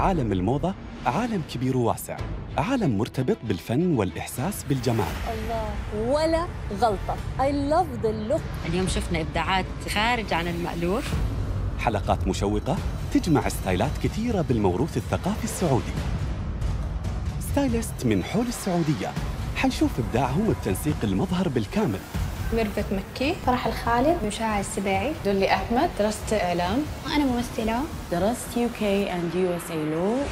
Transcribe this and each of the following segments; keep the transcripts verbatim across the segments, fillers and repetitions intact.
عالم الموضة عالم كبير وواسع، عالم مرتبط بالفن والإحساس بالجمال. الله، ولا غلطة. I love the look. اليوم شفنا إبداعات خارج عن المألوف. حلقات مشوقة تجمع ستايلات كثيرة بالموروث الثقافي السعودي. ستايلست من حول السعودية حنشوف إبداعهم بتنسيق المظهر بالكامل. ميرفت مكي، فرح الخالد، مشاعر السباعي، دولي أحمد. درست إعلام. أنا ممثلة. درست يو كي and يو إس إيه Law.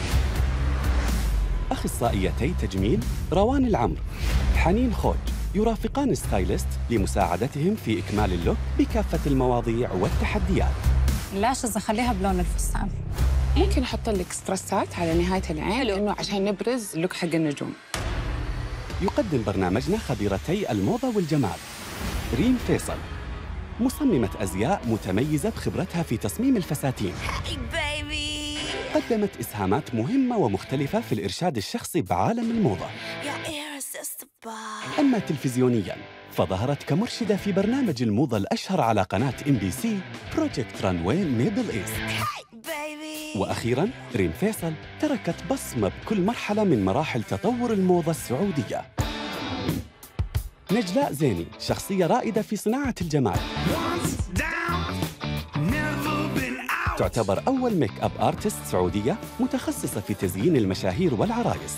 أخصائيتي تجميل روان العمر، حنين خوج يرافقان ستايلست لمساعدتهم في إكمال اللوك بكافة المواضيع والتحديات. اللاشز أخليها بلون الفستان. ممكن أحط لك سترسات على نهاية العين لأنه عشان نبرز اللوك حق النجوم. يقدم برنامجنا خبيرتي الموضة والجمال ريم فيصل، مصممة أزياء متميزة بخبرتها في تصميم الفساتين. قدمت إسهامات مهمة ومختلفة في الإرشاد الشخصي بعالم الموضة. أما تلفزيونياً فظهرت كمرشدة في برنامج الموضة الأشهر على قناة إم بي سي بروجكت رانوي ميدل إيست. وأخيراً ريم فيصل تركت بصمة بكل مرحلة من مراحل تطور الموضة السعودية. نجلاء زيني شخصية رائدة في صناعة الجمال، تعتبر أول ميك أب آرتست سعودية متخصصة في تزيين المشاهير والعرايس،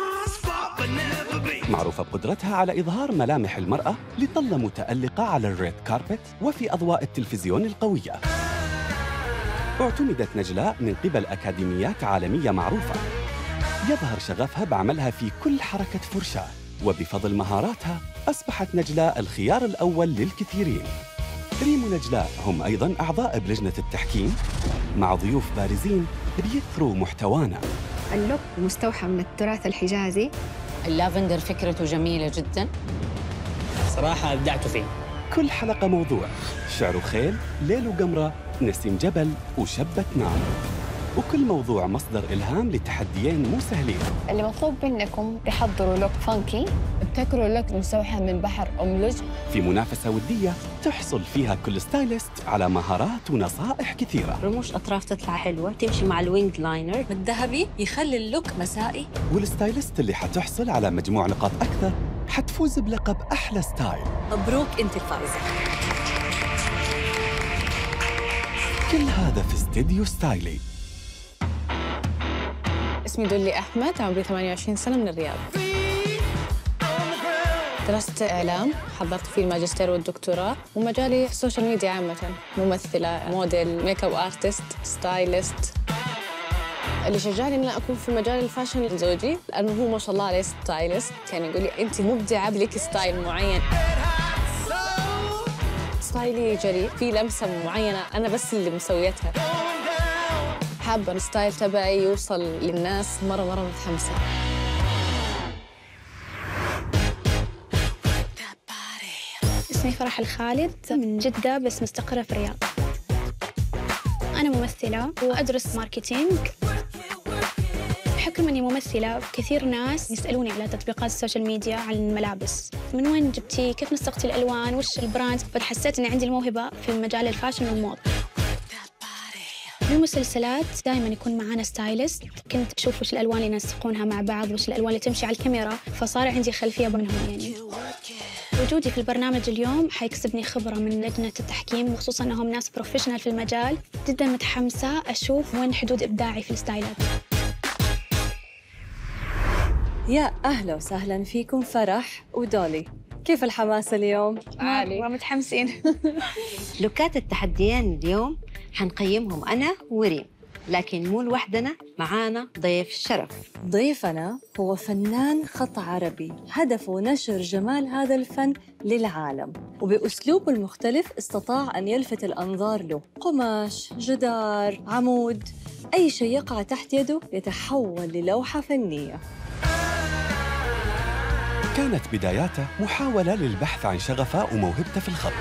معروفة بقدرتها على إظهار ملامح المرأة لطلة متألقة على الريد كاربت وفي أضواء التلفزيون القوية. اعتمدت نجلاء من قبل أكاديميات عالمية معروفة، يظهر شغفها بعملها في كل حركة فرشاة، وبفضل مهاراتها أصبحت نجلاء الخيار الأول للكثيرين. ريم ونجلاء هم أيضاً أعضاء بلجنة التحكيم مع ضيوف بارزين بيثروا محتوانا. اللوك مستوحى من التراث الحجازي. اللافندر فكرته جميلة جداً، صراحة أبدعت فيه. كل حلقة موضوع، شعر خيل، ليل وقمرة، نسيم جبل وشبة نار، وكل موضوع مصدر إلهام لتحديين مو سهلين. اللي مطلوب منكم تحضروا لوك فانكي، ابتكروا لوك مستوحى من بحر أملج، في منافسة ودية تحصل فيها كل ستايلست على مهارات ونصائح كثيرة. رموش أطراف تطلع حلوة تمشي مع الوينج لاينر، الذهبي يخلي اللوك مسائي. والستايلست اللي حتحصل على مجموع نقاط أكثر حتفوز بلقب أحلى ستايل. مبروك أنت الفائزة. كل هذا في استديو ستايلي. اسمي دولي أحمد، عمري ثمانية وعشرين سنة، من الرياض. درست إعلام، حضرت فيه الماجستير والدكتوراه، ومجالي السوشيال ميديا عامة، ممثلة، موديل، ميك اب ارتست، ستايلست. اللي شجعني إن أنا أكون في مجال الفاشن زوجي، لأنه هو ما شاء الله عليه ستايلست، كان يقول لي أنت مبدعة بلك ستايل معين. ستايلي جريء، في لمسة معينة أنا بس اللي مسويتها. حابة الستايل تبعي يوصل للناس، مرة مرة متحمسة. اسمي فرح الخالد، من جدة بس مستقرة في الرياض. أنا ممثلة وأدرس ماركتينج. بحكم أني ممثلة، كثير ناس يسألوني على تطبيقات السوشيال ميديا عن الملابس، من وين جبتي؟ كيف نسقتي الألوان؟ وش البراند؟ فحسيت أني عندي الموهبة في مجال الفاشن والموضة. بالمسلسلات دائما يكون معانا ستايلست، كنت أشوف وش الألوان اللي ينسقونها مع بعض، وش الألوان اللي تمشي على الكاميرا، فصار عندي خلفية منهم يعني. وجودي في البرنامج اليوم حيكسبني خبرة من لجنة التحكيم، وخصوصاً أنهم ناس بروفيشنال في المجال. جداً متحمسة أشوف وين حدود إبداعي في الستايلات. يا أهلا وسهلا فيكم فرح ودولي. كيف الحماس اليوم؟ عالي. متحمسين. لوكات التحديين اليوم حنقيمهم أنا وريم، لكن مو لوحدنا، معانا ضيف شرف. ضيفنا هو فنان خط عربي، هدفه نشر جمال هذا الفن للعالم، وبأسلوبه المختلف استطاع أن يلفت الأنظار له. قماش، جدار، عمود، أي شيء يقع تحت يده يتحول للوحة فنية. كانت بداياته محاولة للبحث عن شغفه وموهبته في الخط،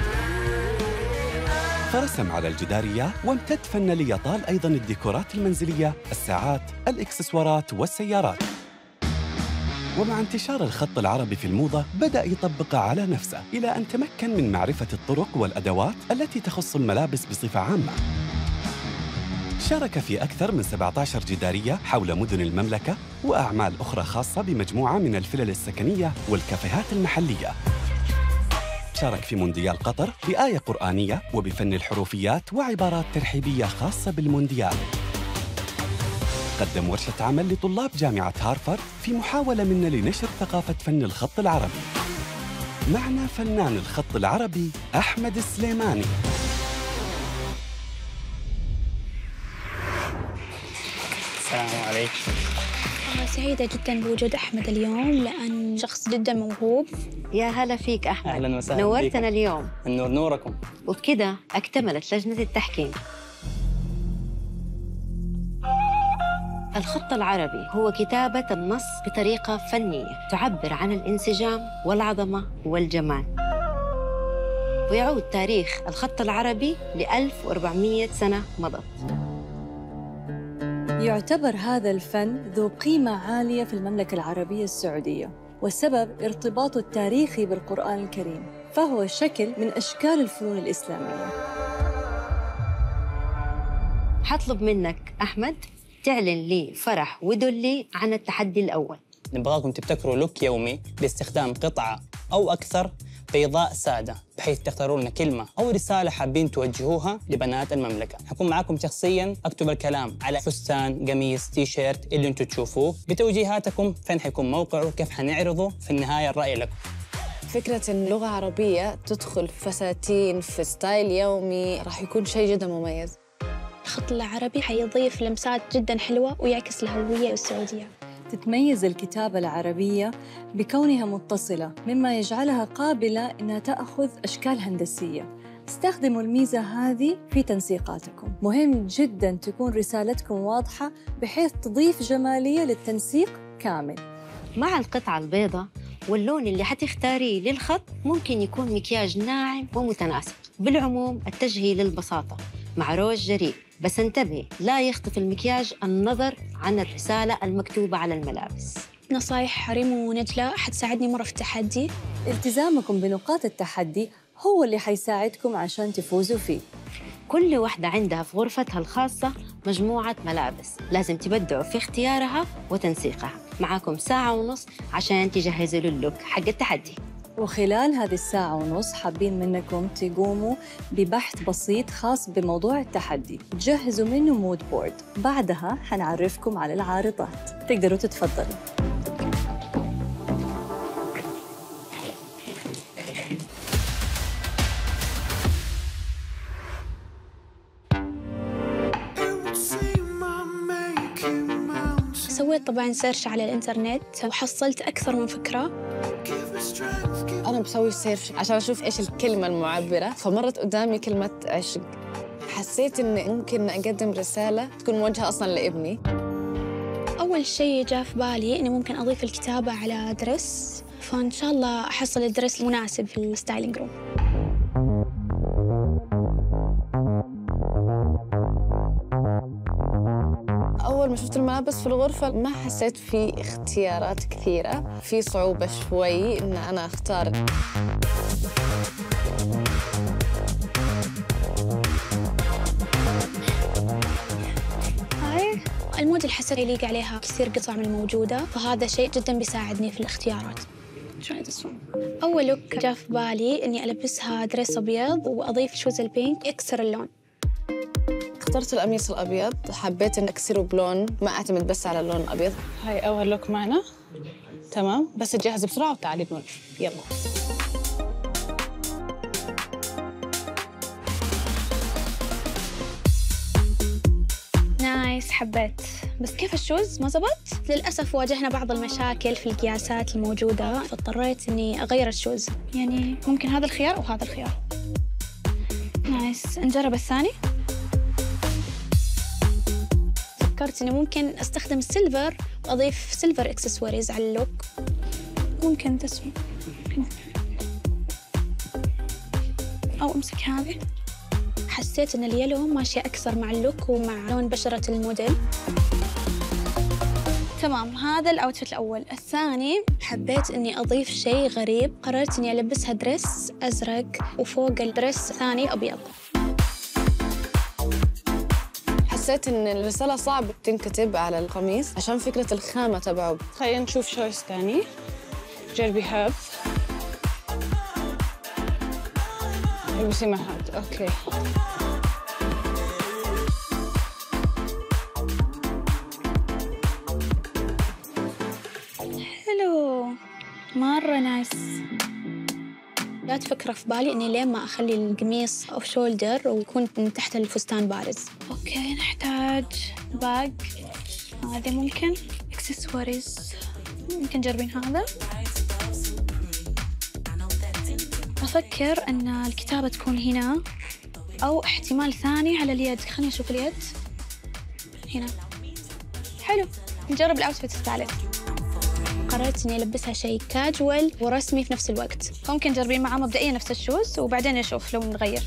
فرسم على الجداريات، وامتد فنه ليطال أيضاً الديكورات المنزلية، الساعات، الإكسسوارات والسيارات. ومع انتشار الخط العربي في الموضة بدأ يطبقه على نفسه، إلى أن تمكن من معرفة الطرق والأدوات التي تخص الملابس بصفة عامة. شارك في أكثر من سبعة عشر جدارية حول مدن المملكة وأعمال أخرى خاصة بمجموعة من الفلل السكنية والكافيهات المحلية. شارك في مونديال قطر بآية قرآنية وبفن الحروفيات وعبارات ترحيبية خاصة بالمونديال. قدم ورشة عمل لطلاب جامعة هارفارد في محاولة منا لنشر ثقافة فن الخط العربي. معنا فنان الخط العربي أحمد السليماني. السلام عليكم. أنا سعيدة جداً بوجود أحمد اليوم لأن شخص جداً موهوب. يا هلا فيك أحمد. أهلاً وسهلاً. نورتنا اليوم. النور نوركم. وبكده اكتملت لجنة التحكيم. الخط العربي هو كتابة النص بطريقة فنية تعبر عن الانسجام والعظمة والجمال. ويعود تاريخ الخط العربي ل ألف وأربعمئة سنة مضت. يعتبر هذا الفن ذو قيمة عالية في المملكة العربية السعودية، والسبب ارتباطه التاريخي بالقرآن الكريم، فهو شكل من أشكال الفنون الإسلامية. حطلب منك أحمد تعلن لي فرح ودلي عن التحدي الأول. نبغاكم تبتكروا لوك يومي باستخدام قطعة أو أكثر بيضاء سادة، بحيث تختاروا لنا كلمة أو رسالة حابين توجهوها لبنات المملكة. حكون معاكم شخصياً أكتب الكلام على فستان، قميص، تي شيرت اللي أنتم تشوفوه بتوجيهاتكم، فين حيكون موقعه، كيف حنعرضه، في النهاية الرأي لكم. فكرة إن لغة عربية تدخل في فساتين في ستايل يومي راح يكون شيء جدا مميز. الخط العربي حيضيف لمسات جداً حلوة ويعكس الهوية السعودية. تتميز الكتابة العربية بكونها متصلة، مما يجعلها قابلة إنها تأخذ أشكال هندسية. استخدموا الميزة هذه في تنسيقاتكم. مهم جداً تكون رسالتكم واضحة بحيث تضيف جمالية للتنسيق كامل. مع القطعة البيضاء واللون اللي حتختاريه للخط ممكن يكون مكياج ناعم ومتناسق. بالعموم اتجهي للبساطة مع روج جريء، بس انتبهي لا يخطف المكياج النظر عن الرسالة المكتوبة على الملابس. نصايح ريم ونجلة حتساعدني مرة في التحدي. التزامكم بنقاط التحدي هو اللي حيساعدكم عشان تفوزوا فيه. كل واحدة عندها في غرفتها الخاصة مجموعة ملابس، لازم تبدعوا في اختيارها وتنسيقها. معاكم ساعة ونص عشان تجهزوا للوك حق التحدي. وخلال هذه الساعة ونص حابين منكم تقوموا ببحث بسيط خاص بموضوع التحدي، تجهزوا منه مود بورد. بعدها حنعرفكم على العارضات، تقدروا تتفضلوا. سويت طبعاً سيرش على الإنترنت وحصلت أكثر من فكرة. أنا بسوي سيرش عشان أشوف إيش الكلمة المعبرة، فمرت قدامي كلمة عشق. حسيت إني ممكن أقدم رسالة تكون موجهة أصلاً لابني. أول شيء جاء في بالي إني ممكن أضيف الكتابة على درس، فإن شاء الله أحصل الدرس المناسب في الستايلينج روم. أول ما شفت الملابس في الغرفة ما حسيت في اختيارات كثيرة، في صعوبة شوي إن أنا أختار. هاي المود اللي حسيت يليق عليها كثير قطع من الموجودة، فهذا شيء جداً بيساعدني في الاختيارات. أول لوك جاء في بالي إني ألبسها دريس أبيض وأضيف شوز البينك يكسر اللون. اخترت القميص الأبيض، حبيت إن أكسره بلون ما أعتمد بس على اللون الأبيض. هاي أول لوك معنا، تمام، بس تجهز بسرعة وتعالي بنور. يلا. نايس، حبيت، بس كيف الشوز ما زبط؟ للأسف واجهنا بعض المشاكل في القياسات الموجودة، فاضطريت إني أغير الشوز. يعني ممكن هذا الخيار أو هذا الخيار. نايس، نجرب الثاني. فكرت إني ممكن أستخدم السيلفر وأضيف سيلفر إكسسوارز على اللوك. ممكن تسمع أو أمسك هذه. حسيت إن اليلو ماشية أكثر مع اللوك ومع لون بشرة الموديل. تمام، هذا الأوتفيت الأول. الثاني حبيت إني أضيف شيء غريب، قررت إني ألبسها دريس أزرق وفوق الدريس ثاني أبيض. حسيت إن الرسالة صعب تنكتب على القميص عشان فكرة الخامة تبعه. خلينا نشوف شويس ثاني. جربي هاب. البسي مع هاد. أوكي. حلو، مرة نايس. جات فكرة في بالي إني ليه ما أخلي القميص أوف شولدر ويكون من تحت الفستان بارز. أوكي، نحتاج باج، هذا ممكن. إكسسوارز، ممكن جربين هذا. أفكر أن الكتابة تكون هنا أو احتمال ثاني على اليد. خليني أشوف اليد هنا. حلو، نجرب الأوتفيت الثالث. قررت إني ألبسها شيء كاجوال ورسمي في نفس الوقت. ممكن تجربين معاه مبدئيا نفس الشوز وبعدين نشوف لو نغير.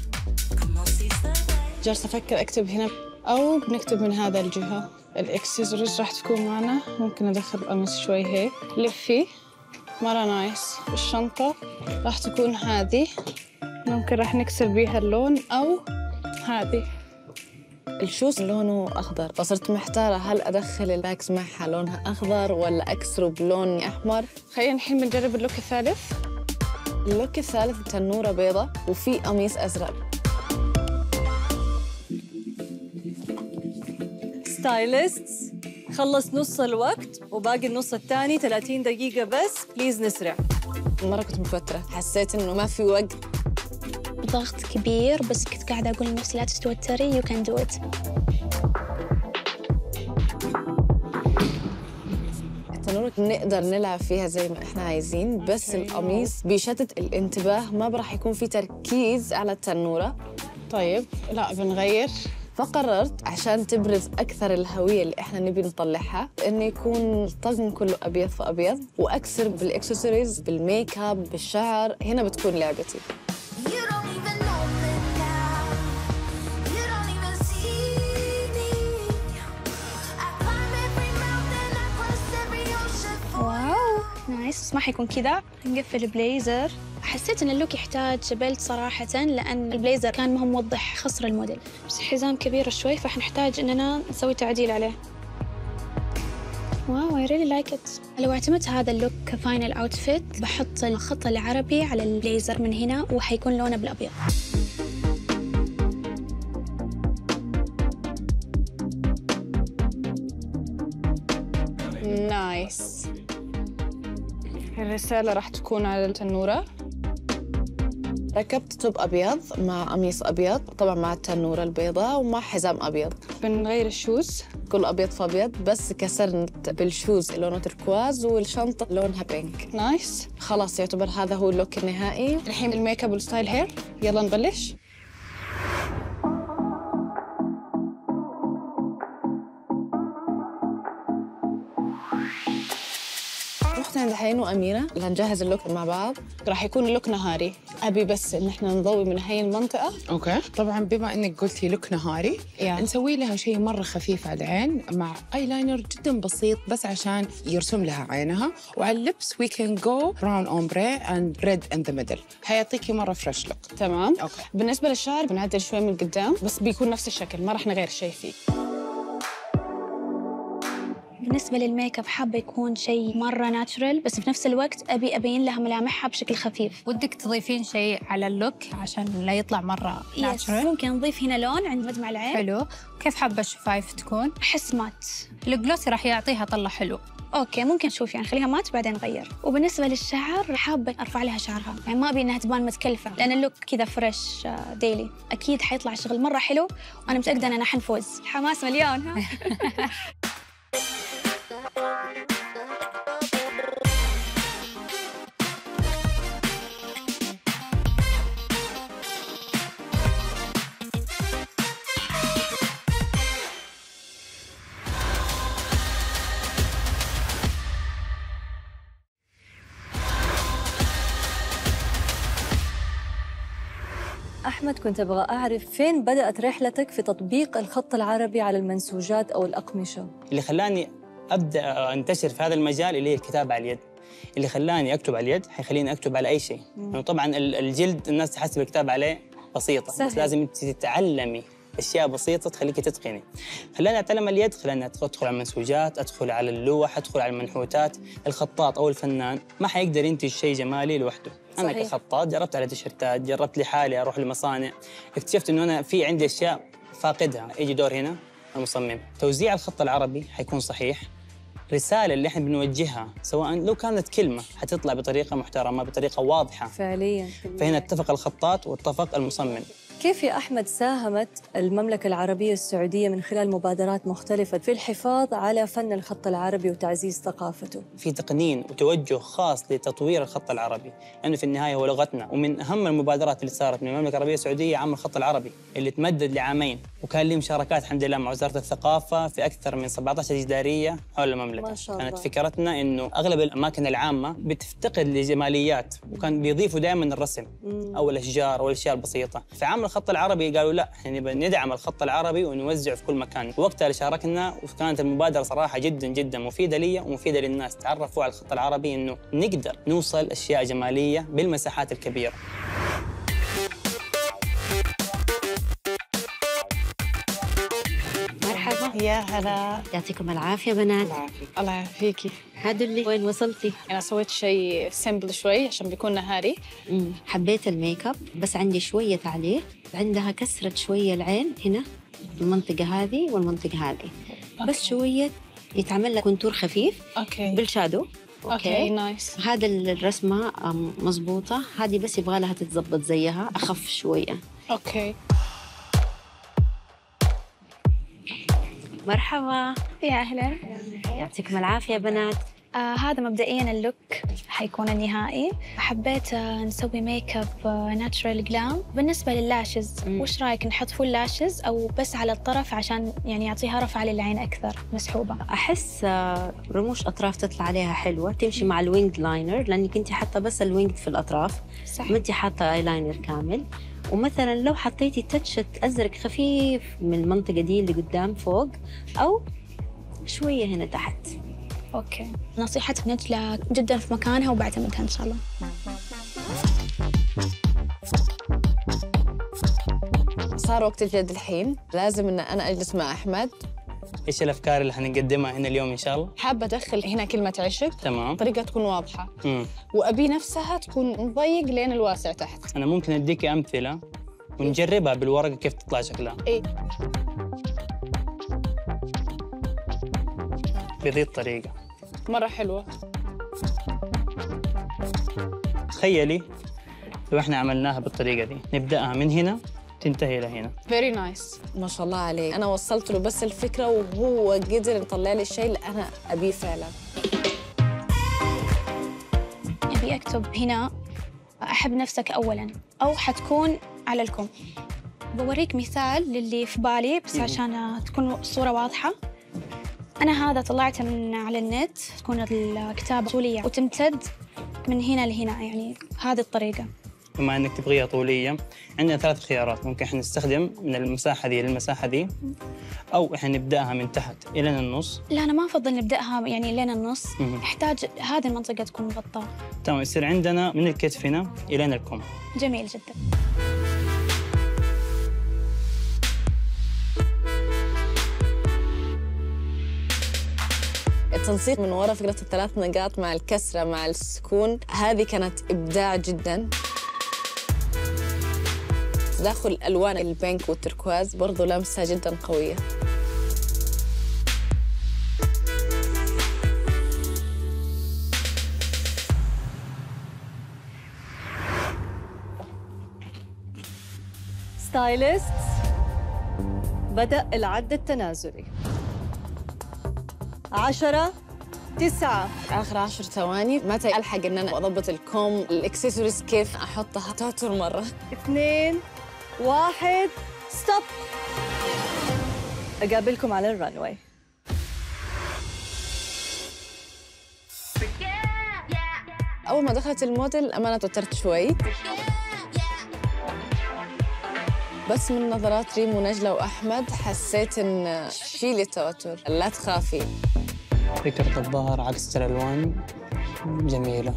جالسة أفكر أكتب هنا أو بنكتب من هذا الجهة. الإكسسوارز راح تكون معنا. ممكن أدخل قميص شوي هيك. لفي، مرة نايس. الشنطة راح تكون هذه، ممكن راح نكسر بيها اللون أو هذه. الشوز لونه أخضر، فصرت محتارة هل أدخل الباكس معها لونها أخضر ولا أكسره بلون أحمر. خلينا الحين بنجرب اللوك الثالث. اللوك الثالث تنورة بيضة وفي قميص أزرق. ستايليست، خلص نص الوقت وباقي النص الثاني ثلاثين دقيقة بس، بليز نسرع. مرة كنت متوترة، حسيت إنه ما في وقت. ضغط كبير، بس كنت قاعدة أقول لنفسي لا تتوتري، you can do it. التنورة نقدر نلعب فيها زي ما إحنا عايزين، بس القميص بيشتت الانتباه، ما براح يكون في تركيز على التنورة. طيب، لا بنغير. فقررت عشان تبرز أكثر الهوية اللي إحنا نبي نطلعها إنه يكون الطقم كله أبيض في أبيض، وأكسر بالإكسسوارز، بالميك اب، بالشعر. هنا بتكون لعبتي. واو نايس، ما حيكون كذا. نقفل البليزر. حسيت ان اللوك يحتاج بيلت صراحة، لأن البليزر كان ما هو موضح خصر الموديل، بس حزام كبير شوي فحنحتاج إننا نسوي تعديل عليه. واو I really like it. لو اعتمدت هذا اللوك كفاينل اوتفيت بحط الخط العربي على البليزر من هنا وحيكون لونه بالأبيض. نايس. الرسالة راح تكون على التنورة. ركبت توب أبيض مع قميص أبيض، طبعاً مع التنورة البيضاء ومع حزام أبيض. بنغير الشوز، كله أبيض في أبيض، بس كسرت بالشوز لونه تركواز والشنطة لونها بينك. نايس. خلاص يعتبر هذا هو اللوك النهائي. الحين الميك اب والستايل هير، يلا نبلش. رحت عند حين وأميرة لنجهز اللوك مع بعض. راح يكون اللوك نهاري. أبي بس إن إحنا نضوي من هاي المنطقة. أوكي. طبعاً بما إنك قلتي لوك نهاري، yeah. نسوي لها شيء مرة خفيف على العين مع آيلاينر جداً بسيط بس عشان يرسم لها عينها، وعلى اللبس we can go brown ombre and red in the middle. حيعطيكي مرة فريش لوك. تمام. أوكي. بالنسبة للشعر بنعدل شوي من قدام، بس بيكون نفس الشكل، ما راح نغير شيء فيه. بالنسبة للميك اب حابة يكون شيء مرة ناتشرال، بس في نفس الوقت أبي أبين لها ملامحها بشكل خفيف. ودك تضيفين شيء على اللوك عشان لا يطلع مرة ناتشرال؟ ممكن نضيف هنا لون عند مجمع العين. حلو. كيف حابة الشفايف تكون؟ أحس مات. الجلوسي راح يعطيها طلة حلو. اوكي ممكن نشوف يعني خليها مات بعدين نغير. وبالنسبه للشعر حابه ارفع لها شعرها، يعني ما ابي انها تبان متكلفه، لان اللوك كذا فريش ديلي. اكيد حيطلع شغل مره حلو وانا متاكده اننا حنفوز. حماس مليون. ها. أحمد، كنت أبغى أعرف فين بدأت رحلتك في تطبيق الخط العربي على المنسوجات أو الأقمشة؟ اللي خلاني أبدأ أنتشر في هذا المجال اللي هي الكتابة على اليد. اللي خلاني أكتب على اليد حيخليني أكتب على أي شيء. يعني طبعاً الجلد الناس تحسب الكتابة عليه بسيطة، سهل. بس لازم تتعلمي اشياء بسيطه تخليك تتقني. خلينا اتعلم اليد، خلينا ادخل على المنسوجات، ادخل على اللوح، ادخل على المنحوتات. الخطاط او الفنان ما حيقدر ينتج شيء جمالي لوحده. انا صحيح. كخطاط جربت على تيشيرتات، جربت لحالي اروح لمصانع، اكتشفت انه انا في عندي اشياء فاقدها. يجي دور هنا المصمم، توزيع الخط العربي حيكون صحيح، رسالة اللي احنا بنوجهها سواء لو كانت كلمة حتطلع بطريقة محترمة بطريقة واضحة فعليا. فهنا اتفق الخطاط واتفق المصمم. كيف يا أحمد ساهمت المملكة العربية السعودية من خلال مبادرات مختلفة في الحفاظ على فن الخط العربي وتعزيز ثقافته؟ في تقنين وتوجه خاص لتطوير الخط العربي، لأنه يعني في النهاية هو لغتنا. ومن أهم المبادرات اللي صارت من المملكة العربية السعودية عام الخط العربي اللي تمدد لعامين، وكان لي مشاركات الحمد لله مع وزارة الثقافة في أكثر من سبعة عشر إدارية حول المملكة. ما شاء الله. كانت فكرتنا إنه أغلب الأماكن العامة بتفتقد لجماليات، وكان بيضيفوا دائما الرسم مم. أو الأشجار أو الأشياء البسيطة. في عام الخط العربي قالوا لا، احنا نبغى ندعم الخط العربي ونوزعه في كل مكان. وقتها شاركنا، وكانت المبادرة صراحة جدا جدا مفيدة لي ومفيدة للناس. تعرفوا على الخط العربي إنه نقدر نوصل أشياء جمالية بالمساحات الكبيرة. مرحبا. يا هلا. يعطيكم العافية بنات. الله يعافيكي. هذا اللي وين وصلتي؟ أنا سويت شيء سيمبل شوي عشان بيكون نهاري. مم. حبيت الميك اب، بس عندي شوية تعليق. عندها كسرة شوية العين هنا، المنطقة هذه والمنطقة هذه، بس شوية يتعمل لها كونتور خفيف. أوكي. بالشادو. أوكي, أوكي. نايس. هذا الرسمة مظبوطة، هذه بس يبغى لها تتظبط زيها، أخف شوية. أوكي. مرحبا. يا أهلا. يعطيكم العافية يا بنات. آه هذا مبدئياً اللوك حيكون النهائي. حبيت آه نسوي ميك اب ناتشرال جلام. بالنسبة لللاشز، مم. وش رأيك نحط فول لاشز أو بس على الطرف عشان يعني يعطيها رفعة للعين أكثر مسحوبة؟ أحس آه رموش أطراف تطلع عليها حلوة، تمشي مع الوينج لاينر، لأنك أنت حاطة بس الوينج في الأطراف. صح. ما أنت حاطة آي لاينر كامل. ومثلا لو حطيتي تاتشة أزرق خفيف من المنطقة دي اللي قدام فوق، أو شوية هنا تحت. أوكي. نصيحة نجلة جداً في مكانها وبعتمدها إن شاء الله. صار وقت الجد الحين، لازم إن أنا أجلس مع أحمد. إيش الأفكار اللي حنقدمها هنا اليوم إن شاء الله؟ حابة أدخل هنا كلمة عشق. تمام. طريقة تكون واضحة. مم. وأبي نفسها تكون ضيق لين الواسع تحت. أنا ممكن أديك أمثلة ونجربها بالورقة كيف تطلع شكلها. إيه. بهذه الطريقة. مرة حلوة. تخيلي لو احنا عملناها بالطريقة دي، نبدأها من هنا تنتهي لهنا. فيري نايس. ما شاء الله عليه. أنا وصلت له بس الفكرة وهو قدر يطلع لي الشيء اللي أنا أبيه فعلا. أبي أكتب هنا أحب نفسك أولاً، أو حتكون على الكم. بوريك مثال للي في بالي بس عشان تكون الصورة واضحة. أنا هذا طلعته من على النت، تكون الكتابة طولية وتمتد من هنا لهنا، يعني هذه الطريقة. بما انك تبغيها طوليه، عندنا ثلاث خيارات. ممكن احنا نستخدم من المساحه دي للمساحه دي، او احنا نبداها من تحت الى النص. لا أنا ما أفضل نبدأها يعني لين النص، مم. نحتاج هذه المنطقة تكون مغطاة. تمام، يصير عندنا من الكتف هنا الى الكم. جميل جدا. التنسيق من وراء فكرة الثلاث نقاط مع الكسرة مع السكون، هذه كانت إبداع جدا. تداخل ألوان البينك والتركواز برضو لمسة جدا قوية. ستايلست، بدأ العد التنازلي. عشرة، تسعة، آخر عشر ثواني، متى ألحق إن أنا أضبط الكوم، الإكسسوارز كيف أحطها، توتر مرة. اثنين، واحد، ستوب. أقابلكم على الرانواي. أول ما دخلت الموديل أمانة توترت شوي، بس من نظرات ريم ونجلة وأحمد حسيت إن شيلي التوتر، لا تخافي. فكرة الظهر عكس الألوان جميلة.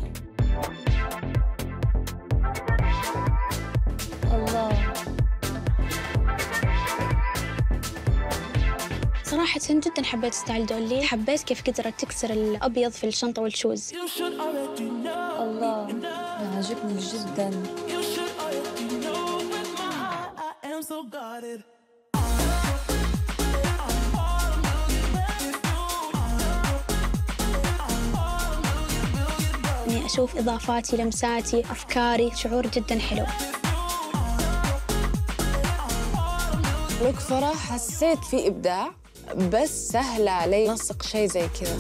الله. صراحة جدا حبيت ستايل دولي، حبيت كيف قدرت تكسر الأبيض في الشنطة والشوز. الله، عجبني جدا. إني أشوف إضافاتي، لمساتي، أفكاري، شعور جدا حلو. لوك صراحة حسيت في إبداع، بس سهل علي نسق شيء زي كذا.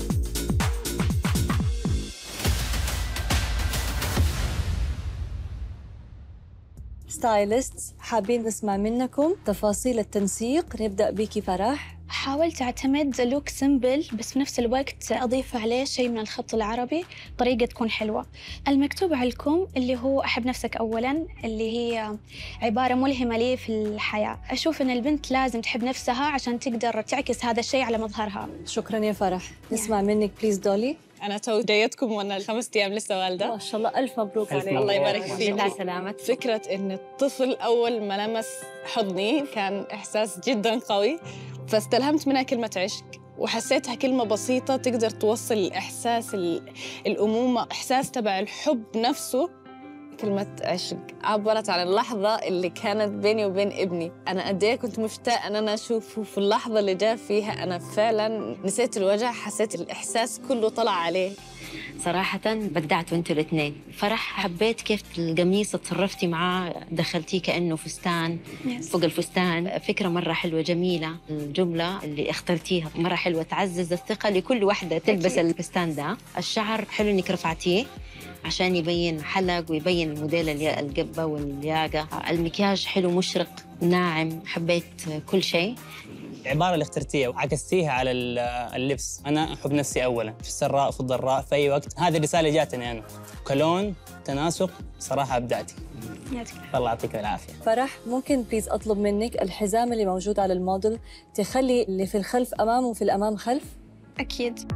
ستايلست، حابين نسمع منكم تفاصيل التنسيق. نبدأ بيكي فرح. حاولت أعتمد لوك سمبل، بس في نفس الوقت أضيف عليه شيء من الخط العربي، طريقة تكون حلوة. المكتوب على الكم اللي هو أحب نفسك أولاً، اللي هي عبارة ملهمة لي في الحياة. أشوف إن البنت لازم تحب نفسها عشان تقدر تعكس هذا الشيء على مظهرها. شكراً يا فرح. نسمع منك بليز دولي. أنا تو جايتكم وأنا الخمس أيام لسه والدة. ما شاء الله، ألف مبروك عليك. الله يبارك فيك. الله سلامة. فكرة إن الطفل أول ما لمس حضني كان إحساس جدا قوي، فاستلهمت منها كلمة عشق، وحسيتها كلمة بسيطة تقدر توصل الإحساس الأمومة، إحساس تبع الحب نفسه. كلمة عشق عبرت عن اللحظة اللي كانت بيني وبين ابني. أنا قد إيه كنت مشتاقة أن أنا أشوفه في اللحظة اللي جاء فيها. أنا فعلاً نسيت الوجع، حسيت الإحساس كله طلع عليه. صراحة بدعتوا انتوا الاثنين. فرح، حبيت كيف القميص تصرفتي معاه، دخلتيه كأنه فستان فوق الفستان. فكرة مرة حلوة جميلة. الجملة اللي اخترتيها مرة حلوة، تعزز الثقة لكل واحدة تلبس الفستان ده. الشعر حلو انك رفعتيه عشان يبين حلق ويبين الموديل القبة والياقة. المكياج حلو مشرق ناعم، حبيت كل شيء. العبارة اللي اخترتيها وعكستيها على اللبس، أنا أحب نفسي أولاً في السراء وفي الضراء في أي وقت. هذه الرسالة جاتني أنا كلون تناسق. صراحة أبدعتي. الله يعطيك العافية. فرح، ممكن بليز أطلب منك الحزام اللي موجود على الموديل تخلي اللي في الخلف أمام وفي الأمام خلف؟ أكيد.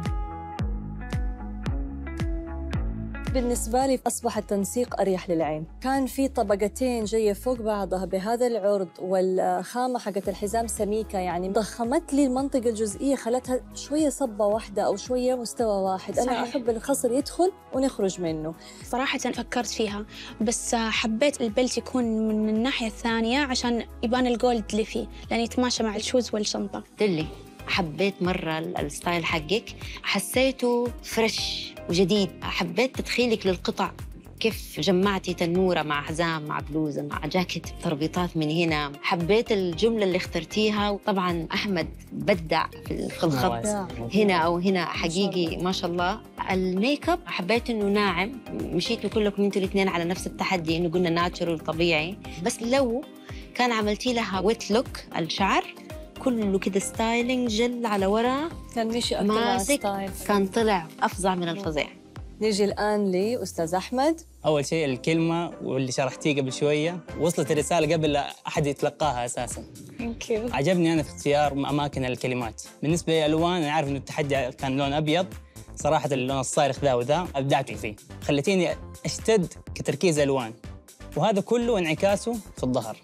بالنسبة لي أصبح التنسيق أريح للعين. كان في طبقتين جاية فوق بعضها بهذا العرض، والخامة حقت الحزام سميكة، يعني ضخمت لي المنطقة الجزئية، خلتها شوية صبة واحدة أو شوية مستوى واحد. صحيح. أنا أحب الخصر يدخل ونخرج منه. صراحة فكرت فيها، بس حبيت البلت يكون من الناحية الثانية عشان يبان الجولد اللي فيه، لأن يتماشى مع الشوز والشنطة. دلي، حبيت مرة الستايل حقك، حسيته فريش وجديد. حبيت تدخيلك للقطع، كيف جمعتي تنورة مع حزام مع بلوزة مع جاكيت، تربيطات من هنا. حبيت الجملة اللي اخترتيها، وطبعاً أحمد بدع في الخط هنا أو هنا، حقيقي ما شاء الله. الميك اب حبيت إنه ناعم، مشيتوا كلكم انتوا الاثنين على نفس التحدي، إنه قلنا ناتشرال طبيعي، بس لو كان عملتي لها ويت لوك، الشعر كله كده ستايلينج جل على ورا، كان مشي أكثر على ستايل، كان طلع أفظع من الفظيع. نيجي الآن لأستاذ أحمد. أول شيء الكلمة واللي شرحتيه قبل شوية، وصلت الرسالة قبل أحد يتلقاها أساساً. Thank you. عجبني أنا في اختيار أماكن الكلمات. بالنسبة للألوان، أنا عارف إنه التحدي كان لون أبيض، صراحة اللون الصارخ ذا وذا أبدعتوا فيه، خليتيني أشتد كتركيز ألوان، وهذا كله انعكاسه في الظهر.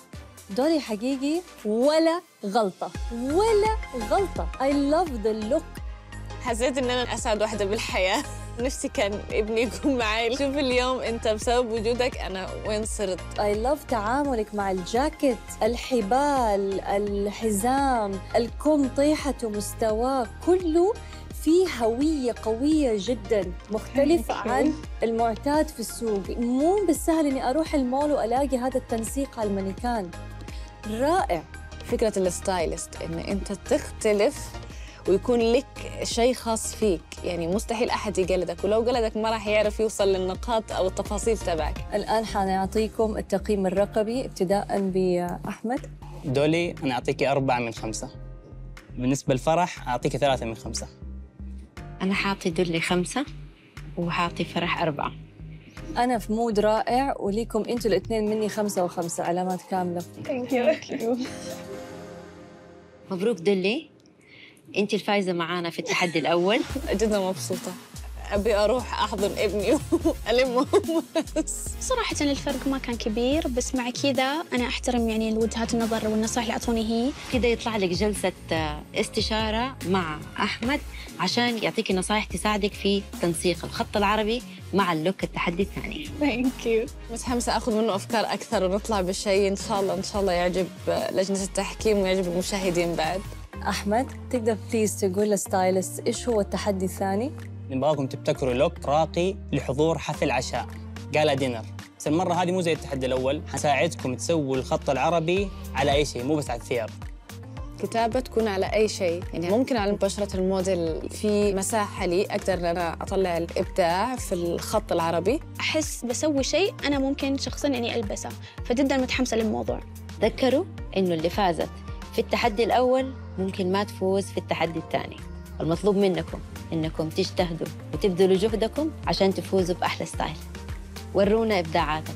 دولي حقيقي ولا غلطة ولا غلطة. I love the look. حسيت إن أنا أسعد واحدة بالحياة. نفسي كان ابني يكون معي. شوف اليوم أنت بسبب وجودك أنا وين صرت. I love تعاملك مع الجاكيت، الحبال، الحزام، الكم، طيحته، مستواه، كله في هوية قوية جداً، مختلف عن المعتاد في السوق. مو بالسهل إني أروح المول وألاقي هذا التنسيق على المانيكان. رائع. فكرة الستايلست إن أنت تختلف ويكون لك شيء خاص فيك، يعني مستحيل أحد يقلدك، ولو قلدك ما راح يعرف يوصل للنقاط أو التفاصيل تبعك. الآن حنعطيكم التقييم الرقمي ابتداءً بأحمد. دولي أنا أعطيكي أربعة من خمسة. بالنسبة للفرح أعطيكي ثلاثة من خمسة. أنا حاعطي دولي خمسة وحاعطي فرح أربعة. أنا في مود رائع، وليكم أنتوا الاثنين مني خمسة وخمسة، علامات كاملة. Thank you. مبروك دولي، أنت الفايزة معانا في التحدي الأول. جدا مبسوطة. أبي أروح أحضن ابني وألمهم بس. صراحة الفرق ما كان كبير، بس مع كذا أنا أحترم يعني وجهات النظر والنصائح اللي أعطوني هي. كده يطلع لك جلسة استشارة مع أحمد عشان يعطيكي نصائح تساعدك في تنسيق الخط العربي مع اللوك التحدي الثاني. ثانك يو. متحمسة آخذ منه أفكار أكثر ونطلع بشيء إن شاء الله إن شاء الله يعجب لجنة التحكيم ويعجب المشاهدين بعد. أحمد تقدر بليز تقول للستايلست إيش هو التحدي الثاني؟ نبغاكم تبتكروا لوك راقي لحضور حفل عشاء قالا دينر، بس المرة هذه مو زي التحدي الأول، حساعدكم تسووا الخط العربي على أي شيء مو بس على الثياب. كتابة تكون على أي شيء، يعني ممكن على بشرة الموديل في مساحة لي أقدر أن أنا أطلع الإبداع في الخط العربي. أحس بسوي شيء أنا ممكن شخصياً إني ألبسه، فجداً متحمسة للموضوع. تذكروا إنه اللي فازت في التحدي الأول ممكن ما تفوز في التحدي الثاني. المطلوب منكم إنكم تجتهدوا وتبذلوا جهدكم عشان تفوزوا بأحلى ستايل. ورونا إبداعاتكم.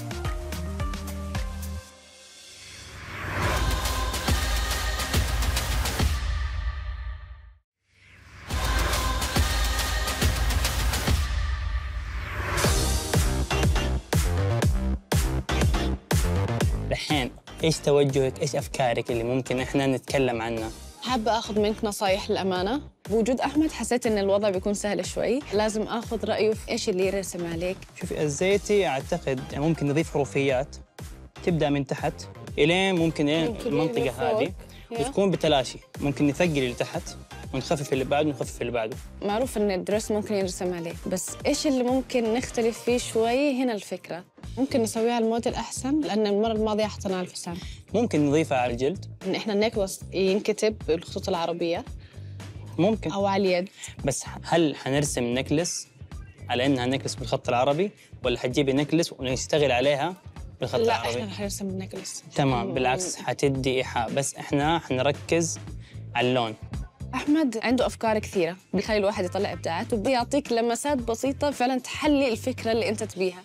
الحين إيش توجهك؟ إيش أفكارك اللي ممكن إحنا نتكلم عنها؟ حابة أخذ منك نصايح للأمانة. بوجود أحمد حسيت إن الوضع بيكون سهل شوي، لازم أخذ رأيه في إيش اللي يرسم عليك. شوفي الزيتي أعتقد ممكن نضيف حروفيات تبدأ من تحت إلين ممكن إلين المنطقة هذه وتكون بتلاشي. ممكن نثقل اللي تحت ونخفف اللي بعده ونخفف اللي بعده. معروف إن الدرس ممكن يرسم عليه، بس إيش اللي ممكن نختلف فيه شوي؟ هنا الفكرة ممكن نسويها على الموديل أحسن، لأن المرة الماضية حطينا على الفستان. ممكن نضيفها على الجلد، إن إحنا النكلس ينكتب بالخطوط العربية ممكن، أو على اليد. بس هل حنرسم نكلس على إنها نكلس بالخط العربي ولا حتجيبي نكلس ونشتغل عليها بالخط لا العربي؟ لا، إحنا رح نرسم النكلس. تمام، بالعكس حتدي إيحاء، بس إحنا حنركز على اللون. أحمد عنده أفكار كثيرة، بيخلي الواحد يطلع إبداعات وبيعطيك لمسات بسيطة فعلاً تحلي الفكرة اللي أنت تبيها.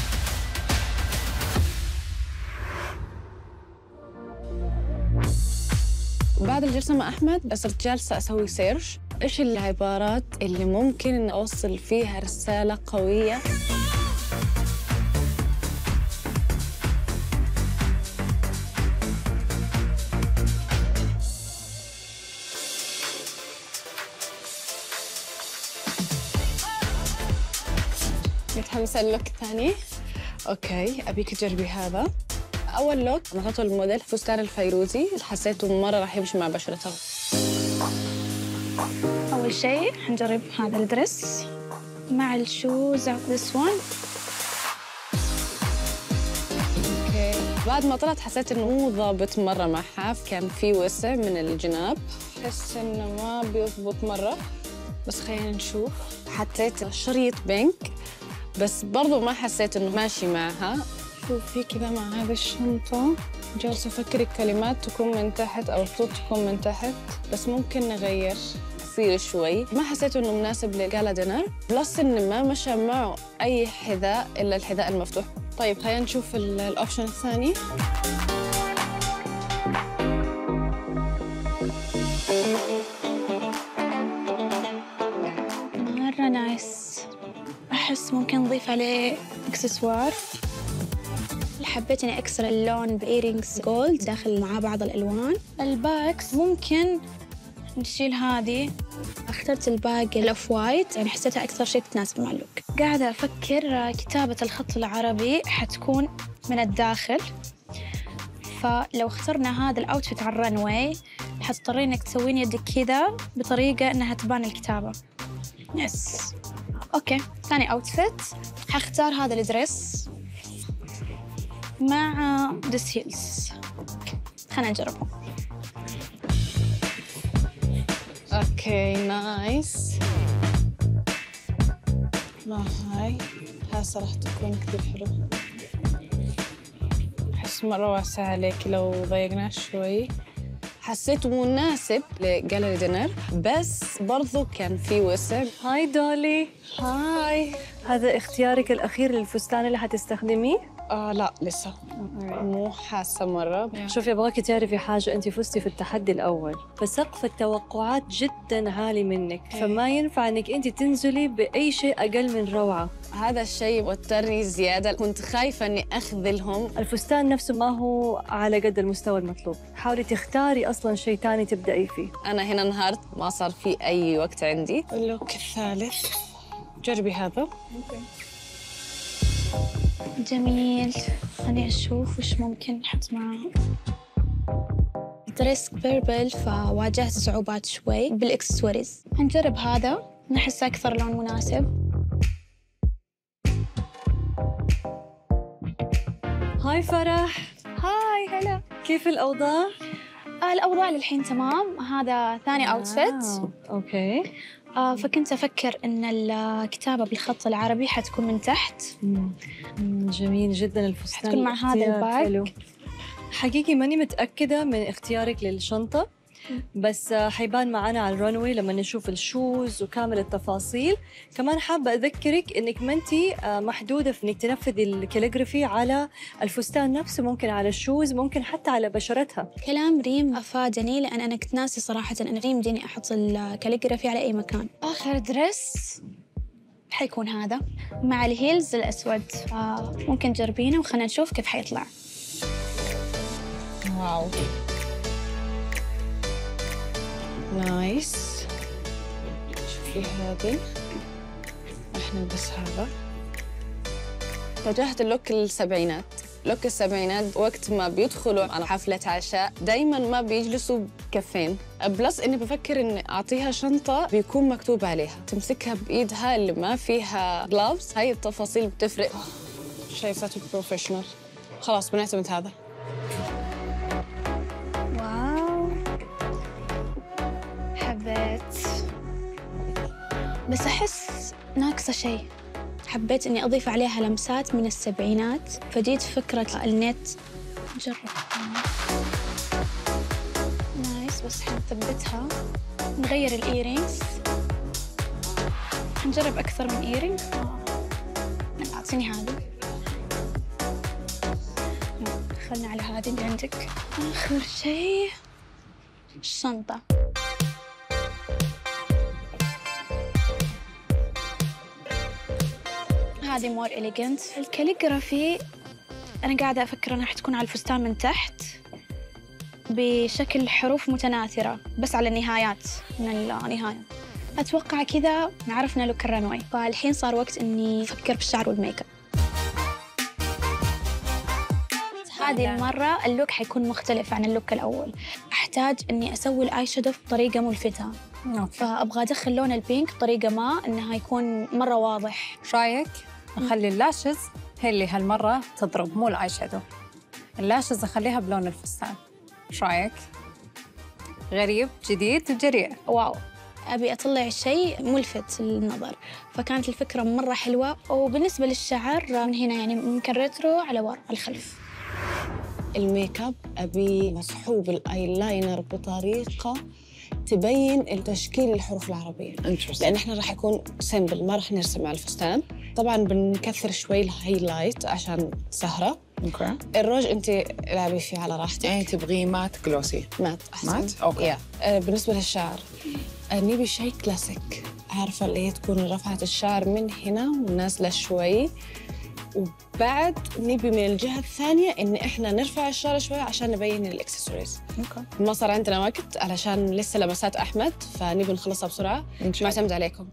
بعد الجلسة مع أحمد صرت جالسة أسوي سيرش إيش العبارات اللي ممكن إن أوصل فيها رسالة قوية. متحمسة اللوك الثاني. أوكي، أبيك تجربي هذا. أول لوك نحطه الموديل فستان الفيروزي، حسيته مرة راح يمشي مع بشرته. أول شيء حنجرب هذا الدرس مع الشوز this one. أوكي، بعد ما طلعت حسيت إنه مو ضابط مرة معها، كان في وسع من الجناب، أحس إنه ما بيضبط مرة، بس خلينا نشوف. حطيت شريط بينك بس برضو ما حسيت إنه ماشي معها. شوفي كذا مع هذه الشنطة، جالسة أفكر الكلمات تكون من تحت أو الخطوط تكون من تحت، بس ممكن نغير كثير شوي. ما حسيت إنه مناسب لجالا دينر، بلس إنه ما مشى معه أي حذاء إلا الحذاء المفتوح. طيب خلينا نشوف الأوبشن الثاني. مرة نايس. أحس ممكن نضيف عليه إكسسوار. حبيت إني أكسر اللون بإيرينجز جولد داخل مع بعض الألوان. الباكس ممكن نشيل هذه. اخترت الباقي الأوف وايت، يعني حسيتها أكثر شيء تناسب مع اللوك. قاعدة أفكر كتابة الخط العربي حتكون من الداخل، فلو اخترنا هذا الأوتفيت على الرنواي حتضطرين إنك تسوين يدك كذا بطريقة إنها تبان الكتابة. يس. أوكي، ثاني أوتفيت حختار هذا الدرس مع ديس هيلز. خلينا نجربه. اوكي نايس. ما هاي هسه راح تكون كثير حلوة. أحس مرة واسعة عليك لو ضيقناه شوي. حسيته مناسب لجاليري دينر، بس برضو كان في وسع. هاي دولي. هاي. هذا اختيارك الأخير للفستان اللي حتستخدميه؟ آه لا لسه مو حاسة مرة. شوفي أبغاكي تعرفي حاجة، أنت فزتي في التحدي الأول، فسقف التوقعات جدا عالي منك، فما ينفع أنك أنت تنزلي بأي شيء أقل من روعة. هذا الشيء وترني زيادة، كنت خايفة إني أخذلهم. الفستان نفسه ما هو على قد المستوى المطلوب، حاولي تختاري أصلاً شيء تاني تبدأي فيه. أنا هنا انهارت، ما صار في أي وقت عندي. اللوك الثالث جربي هذا. أوكي. جميل، خليني أشوف وش ممكن نحط معاه. دريس بيربل فواجهت صعوبات شوي بالإكسسوارز. هنجرب هذا، نحس أكثر لون مناسب. هاي فرح. هاي هلا، كيف الأوضاع؟ آه الأوضاع للحين تمام. هذا ثاني أوتفيت. أوكي. آه فكنت أفكر إن الكتابة بالخط العربي حتكون من تحت. مم. جميل جدا الفستان، حتكون مع هذا الباك. حقيقي ماني متأكدة من اختيارك للشنطة، بس حيبان معنا على الرانوي لما نشوف الشوز وكامل التفاصيل. كمان حابة أذكرك إنك ما أنتي محدودة في إنك تنفذي الكاليغرافي على الفستان نفسه، ممكن على الشوز، ممكن حتى على بشرتها. كلام ريم أفادني، لأن أنا كنت ناسي صراحة أن ريم ديني أحط الكاليغرافي على أي مكان. آخر درس حيكون هذا مع الهيلز الأسود. آه ممكن تجربينه وخلنا نشوف كيف حيطلع. واو نايس. شوفي هذه، راح نلبس هذا. اتجهت اللوك السبعينات. لوك السبعينات وقت ما بيدخلوا على حفلة عشاء دايماً ما بيجلسوا بكفين. بلس إني بفكر إني أعطيها شنطة بيكون مكتوب عليها، تمسكها بإيدها اللي ما فيها جلافز. هاي التفاصيل بتفرق. شايفته بروفيشنال. خلاص بنعتمد هذا. بس أحس ناقصة شيء. حبيت إني أضيف عليها لمسات من السبعينات، فجيت فكرة النت. نجرب. نايس، بس حنثبتها. نغير الإيرينجز. حنجرب أكثر من إيرينج. أعطيني هذا. خلنا على هذه اللي عندك. آخر شيء الشنطة. هذه مور إليجنت. الكاليغرافي أنا قاعدة أفكر أنها حتكون على الفستان من تحت بشكل حروف متناثرة بس على النهايات من النهاية. أتوقع كذا عرفنا لوك الرنوي، فالحين صار وقت إني أفكر بالشعر والميك اب. هذه المرة اللوك حيكون مختلف عن اللوك الأول. أحتاج إني أسوي الآي شادو بطريقة ملفتة. فأبغى أدخل لون البينك بطريقة ما إنها يكون مرة واضح. إيش رأيك أخلي اللاشز هي اللي هالمرة تضرب، مو الآي شادو. اللاشز أخليها بلون الفستان. إيش رأيك؟ غريب، جديد وجريء. واو، أبي أطلع شيء ملفت للنظر، فكانت الفكرة مرة حلوة. وبالنسبة للشعر من هنا يعني ممكن ريترو على ورا الخلف. الميك اب أبي مسحوب الآيلاينر بطريقة تبين التشكيل الحروف العربية، لأن إحنا راح يكون سيمبل، ما راح نرسم على الفستان. طبعاً بنكثر شوي الهايلايت عشان سهرة. اوكي. الروج أنت لعبي فيه على راحتك. يعني تبغي مات جلوسي؟ مات أحسن. مات؟ أوكي. yeah. بالنسبة للشعر نبي شيء كلاسيك، عارفة اللي هي تكون رفعة الشعر من هنا ونازلة شوي، وبعد نبي من الجهة الثانية إن إحنا نرفع الشعر شوي عشان نبين الإكسسوارز. أوكي. ما صار عندنا وقت علشان لسه لمسات أحمد، فنبي نخلصها بسرعة. معتمد عليكم.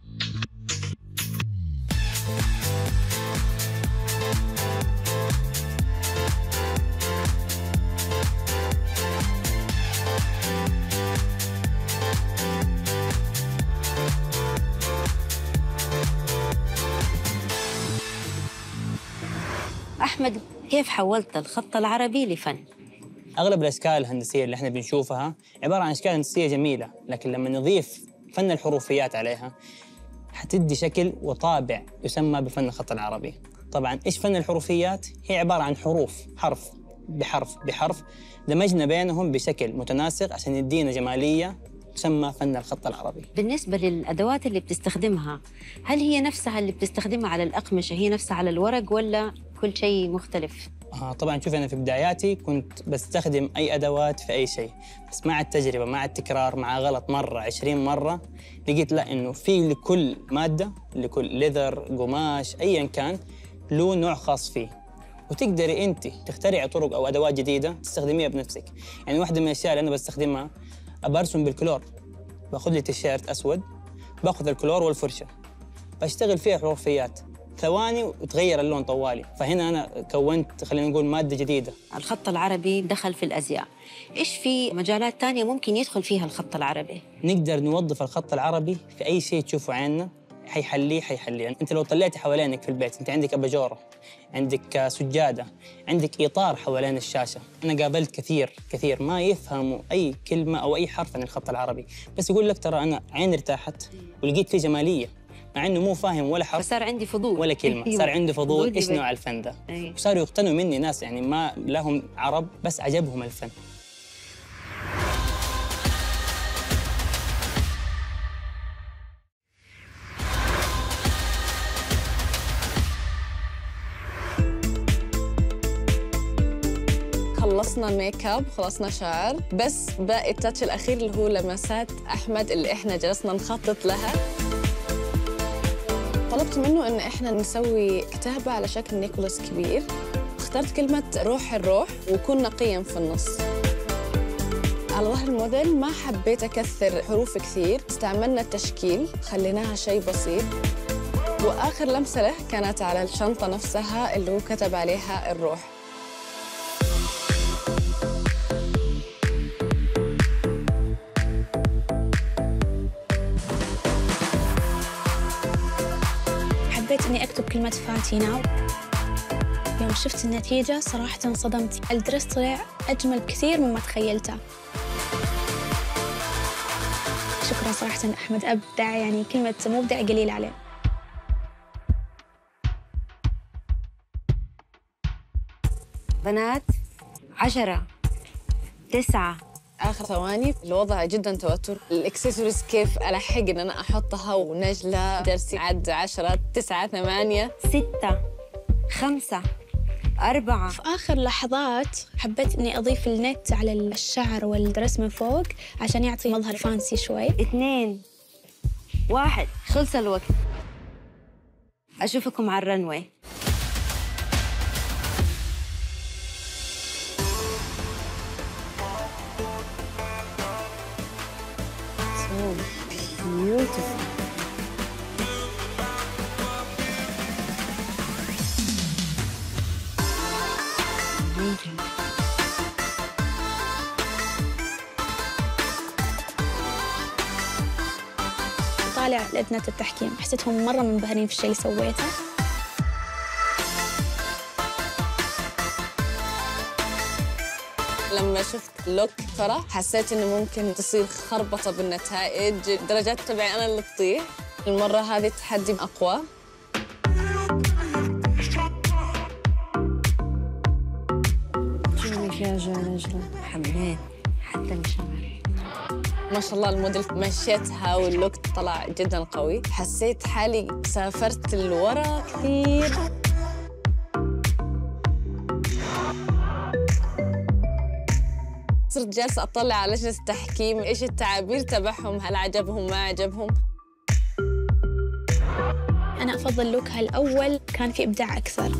أحمد، كيف حولت الخط العربي لفن؟ أغلب الأشكال الهندسية اللي إحنا بنشوفها عبارة عن أشكال هندسية جميلة، لكن لما نضيف فن الحروفيات عليها حتدي شكل وطابع يسمى بفن الخط العربي. طبعاً إيش فن الحروفيات؟ هي عبارة عن حروف، حرف بحرف بحرف، دمجنا بينهم بشكل متناسق عشان يدينا جمالية تسمى فن الخط العربي. بالنسبة للأدوات اللي بتستخدمها، هل هي نفسها اللي بتستخدمها على الأقمشة هي نفسها على الورق ولا كل شيء مختلف؟ آه طبعاً شوفي، أنا في بداياتي كنت بستخدم أي أدوات في أي شيء، بس مع التجربة مع التكرار مع غلط مرة عشرين مرة لقيت لا، إنه في لكل مادة، لكل ليذر قماش أياً كان له نوع خاص فيه، وتقدري أنت تخترعي طرق أو أدوات جديدة تستخدميها بنفسك. يعني واحدة من الأشياء اللي أنا بستخدمها أبرسم بالكلور، باخذ لي تيشيرت أسود، باخذ الكلور والفرشة، بشتغل فيها حروفيات ثواني وتغير اللون طوالي. فهنا أنا كونت خلينا نقول مادة جديدة. الخط العربي دخل في الأزياء، إيش في مجالات تانية ممكن يدخل فيها الخط العربي؟ نقدر نوظف الخط العربي في أي شيء تشوفه عيننا، حيحليه حيحليه. يعني أنت لو طلعتي حوالينك في البيت، أنت عندك أباجورة، عندك سجادة، عندك إطار حوالين الشاشة. أنا قابلت كثير كثير ما يفهموا أي كلمة أو أي حرف عن الخط العربي، بس يقول لك ترى أنا عيني ارتاحت ولقيت فيه جمالية، مع إنه مو فاهم ولا حرف، فصار عندي فضول ولا كلمة. صار عندي فضول إيش نوع الفن ده، أي. وصاروا يقتنوا مني ناس يعني ما لهم عرب بس عجبهم الفن. خلصنا ميك اب، خلصنا شعر، بس باقي التاتش الاخير اللي هو لمسات احمد اللي احنا جلسنا نخطط لها. طلبت منه ان احنا نسوي كتابه على شكل نيكولاس كبير. اخترت كلمه روح الروح وكون نقيا في النص. على ظهر الموديل ما حبيت اكثر حروف كثير، استعملنا التشكيل خليناها شيء بسيط. واخر لمسه له كانت على الشنطه نفسها اللي هو كتب عليها الروح. حبيت إني أكتب كلمة فاتنة. يوم شفت النتيجة صراحة انصدمت، الدرس طلع أجمل بكثير مما تخيلته. شكرا صراحة أحمد، أبدع، يعني كلمة مبدع قليل عليه. بنات عشرة تسعة. آخر ثواني الوضع جدا توتر. الإكسسوارز كيف ألحق إن أنا أحطها، ونجلة جالسين عد عشرة تسعة ثمانية ستة خمسة أربعة. في آخر لحظات حبيت إني أضيف النت على الشعر والدرس من فوق عشان يعطي مظهر فانسي شوي. اثنين واحد، خلص الوقت. أشوفكم على الرنوي. Beautiful. طالع لجنة التحكيم، حسيتهم مرة منبهرين في الشيء اللي سويته. لما شفت لوك ترى حسيت إنه ممكن تصير خربطة بالنتائج، الدرجات تبعي أنا اللي تطيح. المرة هذه التحدي أقوى. شو المكياج يا نجلة؟ حبيت حتى الشعر. ما شاء الله الموديل مشيتها واللوك طلع جدا قوي. حسيت حالي سافرت لورا كثير. صرت جالسة أطلع على لجنة التحكيم، إيش التعابير تبعهم، هل عجبهم ما عجبهم. أنا أفضل لوكها الأول، كان في إبداع أكثر.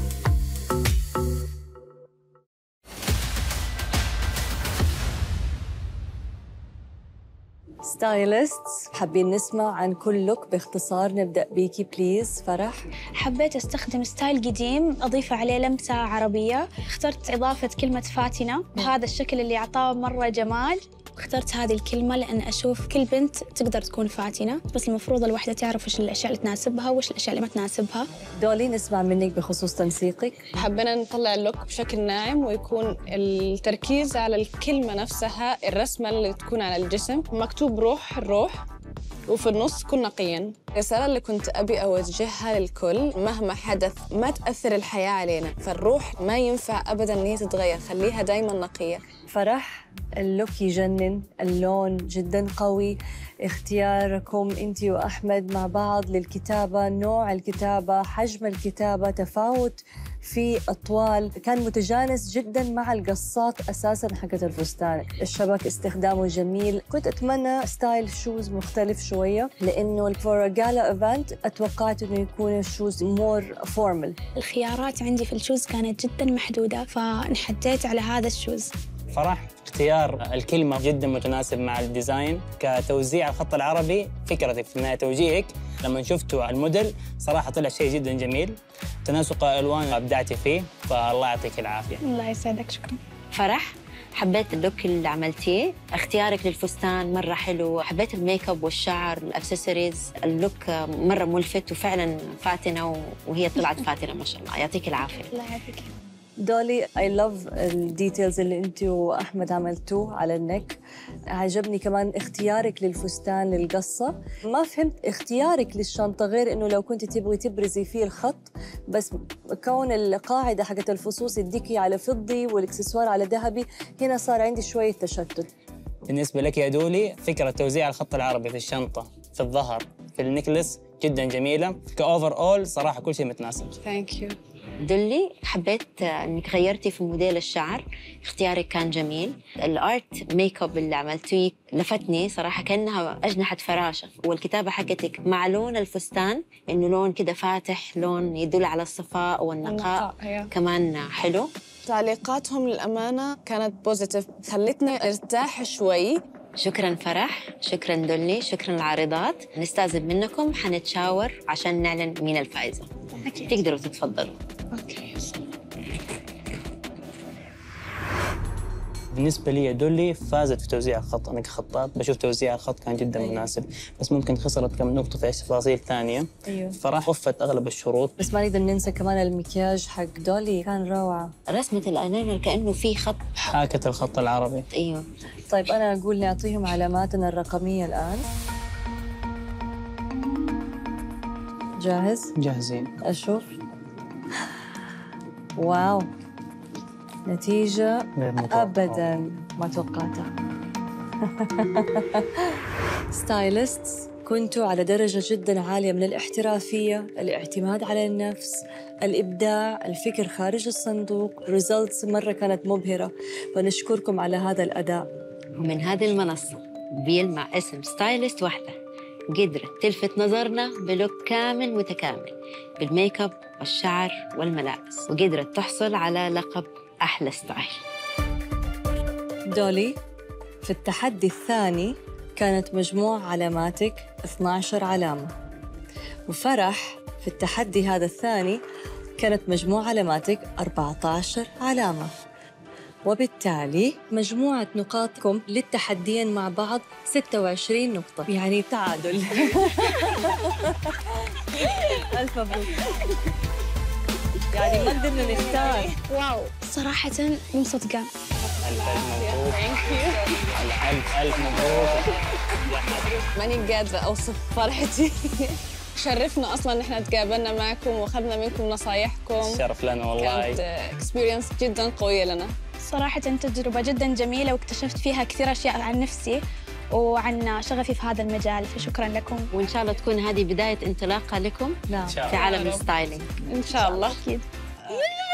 ستايلست، حابين نسمع عن كل لوك باختصار. نبدأ بيكي بليز فرح. حبيت أستخدم ستايل قديم أضيف عليه لمسة عربية. اخترت إضافة كلمة فاتنة بهذا الشكل اللي أعطاه مرة جمال. اخترت هذه الكلمة لأن أشوف كل بنت تقدر تكون فاتنة، بس المفروض الوحدة تعرف وش الأشياء اللي تناسبها وش الأشياء اللي ما تناسبها. دولي، نسمع منك بخصوص تنسيقك. حبينا نطلع اللوك بشكل ناعم ويكون التركيز على الكلمة نفسها، الرسمة اللي تكون على الجسم. مكتوب روح الروح، وفي النص كن نقياً. الرسالة اللي كنت أبي أوجهها للكل، مهما حدث ما تأثر الحياة علينا، فالروح ما ينفع أبداً إن هي تتغير، خليها دايماً نقية. فرح، اللوك يجنن، اللون جداً قوي، اختياركم أنت وأحمد مع بعض للكتابة، نوع الكتابة، حجم الكتابة، تفاوت في أطوال، كان متجانس جداً مع القصات أساساً حقت الفستان. الشبك استخدامه جميل. كنت أتمنى ستايل شوز مختلف شوية، لأنه فور جالا إيفنت أتوقعت إنه يكون الشوز مور فورمال. الخيارات عندي في الشوز كانت جداً محدودة، فانحديت على هذا الشوز. فرح، اختيار الكلمة جدا متناسب مع الديزاين. كتوزيع الخط العربي، فكرتك في النهاية توجيهك لما شفتوا على الموديل صراحة طلع شيء جدا جميل. تناسق الألوان أبدعتي فيه، فالله يعطيك العافية. الله يسعدك، شكرا. فرح، حبيت اللوك اللي عملتيه، اختيارك للفستان مرة حلو، حبيت الميك اب والشعر والأكسسوارز، اللوك مرة ملفت وفعلا فاتنة، وهي طلعت فاتنة ما شاء الله، يعطيك العافية. الله يعافيك. دولي، I love الديتيلز اللي انت وأحمد عملتوه على النك. عجبني كمان اختيارك للفستان للقصة. ما فهمت اختيارك للشنطة، غير انه لو كنت تبغي تبرزي فيه الخط، بس كون القاعدة حقت الفصوص يديكي على فضي والاكسسوار على ذهبي، هنا صار عندي شوية تشتت. بالنسبة لك يا دولي، فكرة توزيع الخط العربي في الشنطة، في الظهر، في النكلس جدا جميلة. كأوفر أول صراحة كل شيء متناسب. ثانك يو. دولي، حبيت انك غيرتي في موديل الشعر، اختيارك كان جميل. الارت ميك اب اللي عملتيه لفتني صراحه، كانها اجنحه فراشه، والكتابه حقتك مع لون الفستان، انه لون كده فاتح، لون يدل على الصفاء والنقاء، كمان حلو. تعليقاتهم للأمانة كانت بوزيتيف، خلتني ارتاح شوي. شكراً فرح، شكراً دولي، شكراً العارضات. نستأذن منكم، حنتشاور عشان نعلن مين الفائزة. أكيد. تقدروا تتفضلوا. أوكي. بالنسبة لي دولي فازت في توزيع الخط. أنا كخطاط بشوف توزيع الخط كان جدا أيوة. مناسب، بس ممكن خسرت كم نقطة في تفاصيل ثانية. أيوة. فراح وفت أغلب الشروط. بس ما نقدر ننسى كمان المكياج حق دولي كان روعة. رسمة الأيلاينر كأنه في خط، حاكت الخط العربي. أيوه. طيب أنا أقول نعطيهم علاماتنا الرقمية الآن. جاهز؟ جاهزين. أشوف. واو، نتيجة أبداً ما توقعتها. ستايلستس، كنتوا على درجة جداً عالية من الاحترافية، الاعتماد على النفس، الإبداع، الفكر خارج الصندوق. ريزلتس مرة كانت مبهرة، فنشكركم على هذا الأداء. ومن هذه المنصة بيلمع اسم ستايلست واحدة قدرت تلفت نظرنا بلوك كامل متكامل بالميك اب والشعر والملابس، وقدرت تحصل على لقب أحلى ستايل. دولي، في التحدي الثاني كانت مجموع علاماتك اثنتي عشرة علامة، وفرح في التحدي هذا الثاني كانت مجموع علاماتك أربعة عشر علامة، وبالتالي مجموعة نقاطكم للتحديين مع بعض ستة وعشرين نقطة، يعني تعادل. ألف مبروك. يعني ما قدرنا نختار. واو، صراحة مو صدقان. ألف ألف مبروك. ألف ألف مبروك. ماني قادرة أوصف فرحتي. شرفنا أصلاً إن إحنا تقابلنا معكم وأخذنا منكم نصايحكم. شرف لنا والله. كانت إكسبيرينس جداً قوية لنا. صراحة تجربة جداً جميلة، واكتشفت فيها كثير أشياء عن نفسي وعن شغفي في هذا المجال، فشكراً لكم. وإن شاء الله تكون هذه بداية انطلاقة لكم نعم. في عالم الستايلينج. إن شاء الله. أكيد.